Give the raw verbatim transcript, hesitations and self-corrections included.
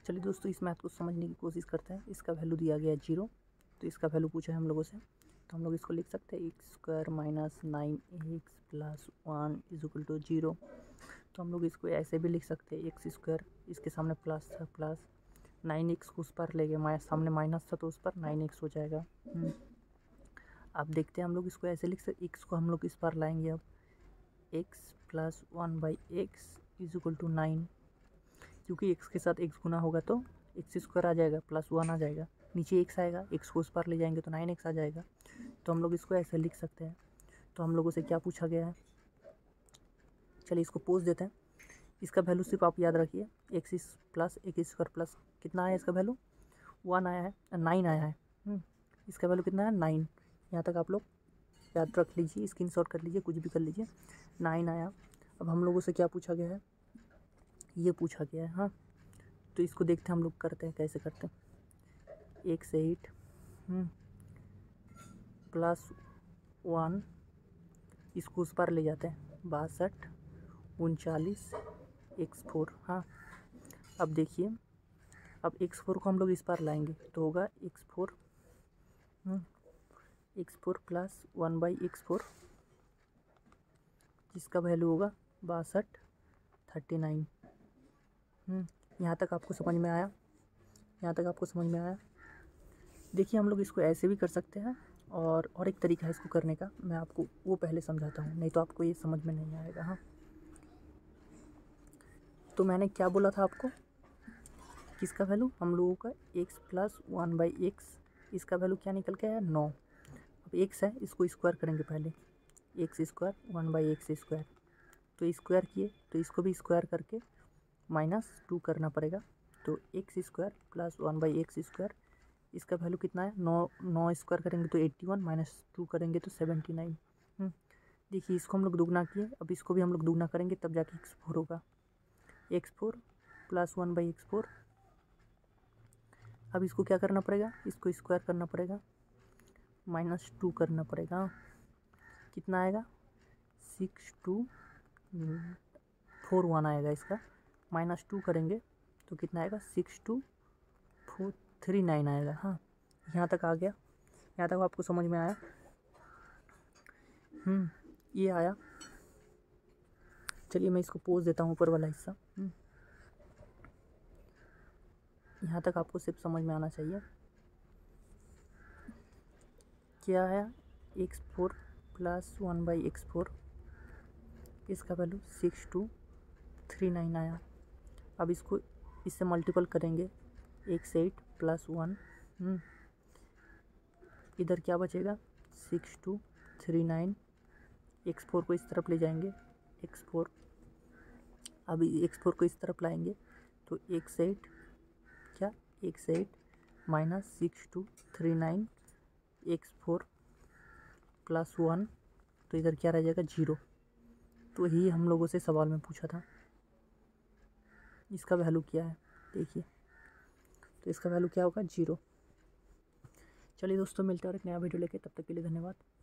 चलिए दोस्तों इस मैथ को समझने की कोशिश करते हैं। इसका वैल्यू दिया गया है जीरो, तो इसका वैल्यू पूछा है हम लोगों से, तो हम लोग इसको लिख सकते हैं x square minus nine x plus one is equal to zero. तो हम लोग इसको ऐसे भी लिख सकते हैं, एक्स स्क्वायर इसके सामने प्लस था, प्लस नाइन एक्स को उस पर ले गए, सामने माइनस था तो उस पर नाइन एक्स हो जाएगा। अब देखते हैं हम लोग इसको ऐसे लिख सकते, एक्स को हम लोग इस पर लाएंगे। अब x plus one by x is equal to nine, क्योंकि एक्स के साथ एक्स गुना होगा तो एक्स स्क्वायर आ जाएगा, प्लस वन आ जाएगा, नीचे एक्स आएगा, एक्स को उस पर ले जाएंगे तो नाइन एक्स आ जाएगा। तो हम लोग इसको ऐसे लिख सकते हैं। तो हम लोगों से क्या पूछा गया है, चलिए इसको पोज देते हैं। इसका वैल्यू सिर्फ आप याद रखिए, x plus x square plus कितना आया, इसका वैल्यू वन आया है, नाइन आया है। इसका वैल्यू कितना है, नाइन। यहाँ तक आप लोग याद रख लीजिए, स्क्रीनशॉट कर लीजिए, कुछ भी कर लीजिए, नाइन आया। अब हम लोगों से क्या पूछा गया है, ये पूछा गया है। हाँ, तो इसको देखते हैं हम लोग करते हैं, कैसे करते हैं। एक्स एट प्लस वन, इसको उस पर ले जाते हैं, बासठ उनचालीस एक्स फोर। हाँ, अब देखिए, अब एक्स फोर को हम लोग इस पर लाएंगे तो होगा x four x four plus one by x four, जिसका वैल्यू होगा बासठ थर्टी नाइन। यहाँ तक आपको समझ में आया, यहाँ तक आपको समझ में आया। देखिए हम लोग इसको ऐसे भी कर सकते हैं, और और एक तरीका है इसको करने का, मैं आपको वो पहले समझाता हूँ, नहीं तो आपको ये समझ में नहीं आएगा। हाँ, तो मैंने क्या बोला था आपको, किसका वैल्यू, हम लोगों का x plus one by x, इसका वैल्यू क्या निकल के आया, नौ। अब एक्स है, इसको स्क्वायर करेंगे पहले, x square one by x square, तो स्क्वायर किए तो इसको भी स्क्वायर करके माइनस टू करना पड़ेगा। तो x square plus one by x square, इसका वैल्यू कितना है, नौ। नौ स्क्वायर करेंगे तो एट्टी वन, माइनस टू करेंगे तो सेवेंटी नाइन। देखिए इसको हम लोग दुगना किए, अब इसको भी हम लोग दुगना करेंगे तब जाके एक्स फोर होगा, x four plus one by x four. अब इसको क्या करना पड़ेगा, इसको स्क्वायर करना पड़ेगा, माइनस टू करना पड़ेगा, कितना आएगा, सिक्स टू फोर वन आएगा, इसका माइनस टू करेंगे तो कितना आएगा, six two four three nine आएगा। हाँ, यहाँ तक आ गया, यहाँ तक आपको समझ में आया। हम्म ये आया। चलिए मैं इसको पोज देता हूँ, ऊपर वाला हिस्सा। यहाँ तक आपको सिर्फ समझ में आना चाहिए। क्या आया, x four plus one by x four, इसका value six two three nine आया। अब इसको इससे मल्टीपल करेंगे, एक्स एट प्लस वन, इधर क्या बचेगा, six two three nine, x four को इस तरफ ले जाएंगे, एक्स फोर, अब एक्स फोर को इस तरफ लाएंगे तो एक्स एट, क्या x eight minus six two three nine x four plus one, तो इधर क्या रह जाएगा, जीरो। तो यही हम लोगों से सवाल में पूछा था, इसका वैल्यू क्या है देखिए, तो इसका वैल्यू क्या होगा, जीरो। चलिए दोस्तों मिलते हैं और एक नया वीडियो लेके, तब तक के लिए धन्यवाद।